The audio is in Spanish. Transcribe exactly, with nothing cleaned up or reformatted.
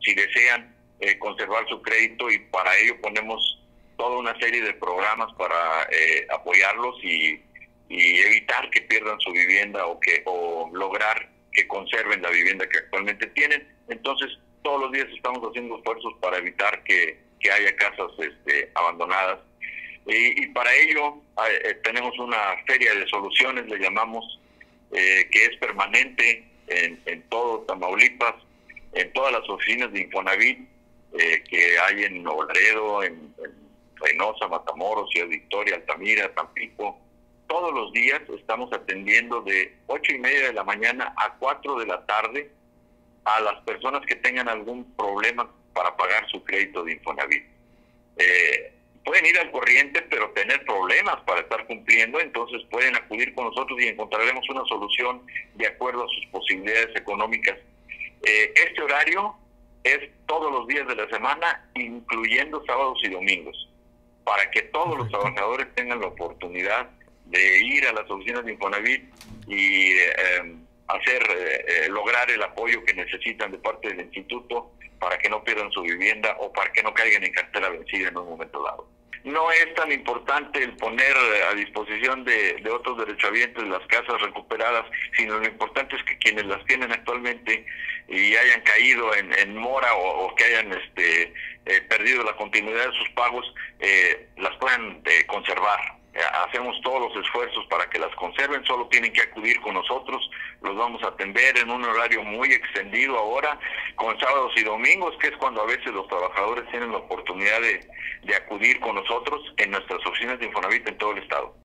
si desean eh, conservar su crédito, y para ello ponemos toda una serie de programas para eh, apoyarlos y, y evitar que pierdan su vivienda o que o lograr que conserven la vivienda que actualmente tienen. Entonces, todos los días estamos haciendo esfuerzos para evitar que, que haya casas este, abandonadas. Y, y para ello eh, tenemos una feria de soluciones, le llamamos, eh, que es permanente en, en todo Tamaulipas, en todas las oficinas de Infonavit eh, que hay en Nuevo Laredo, en, en Reynosa, Matamoros, Ciudad Victoria, Altamira, Tampico. Todos los días estamos atendiendo de ocho y media de la mañana a cuatro de la tarde a las personas que tengan algún problema para pagar su crédito de Infonavit. Eh, pueden ir al corriente, pero tener problemas para estar cumpliendo, entonces pueden acudir con nosotros y encontraremos una solución de acuerdo a sus posibilidades económicas. Eh, este horario es todos los días de la semana, incluyendo sábados y domingos, para que todos los trabajadores tengan la oportunidad de ir a las oficinas de Infonavit y eh, hacer eh, lograr el apoyo que necesitan de parte del instituto para que no pierdan su vivienda o para que no caigan en cartera vencida en un momento dado. No es tan importante el poner a disposición de, de otros derechohabientes las casas recuperadas, sino lo importante es que quienes las tienen actualmente y hayan caído en, en mora o, o que hayan este, eh, perdido la continuidad de sus pagos, eh, las puedan eh, conservar. Hacemos todos los esfuerzos para que las conserven, solo tienen que acudir con nosotros, los vamos a atender en un horario muy extendido ahora, con sábados y domingos, que es cuando a veces los trabajadores tienen la oportunidad de, de acudir con nosotros en nuestras oficinas de Infonavit en todo el estado.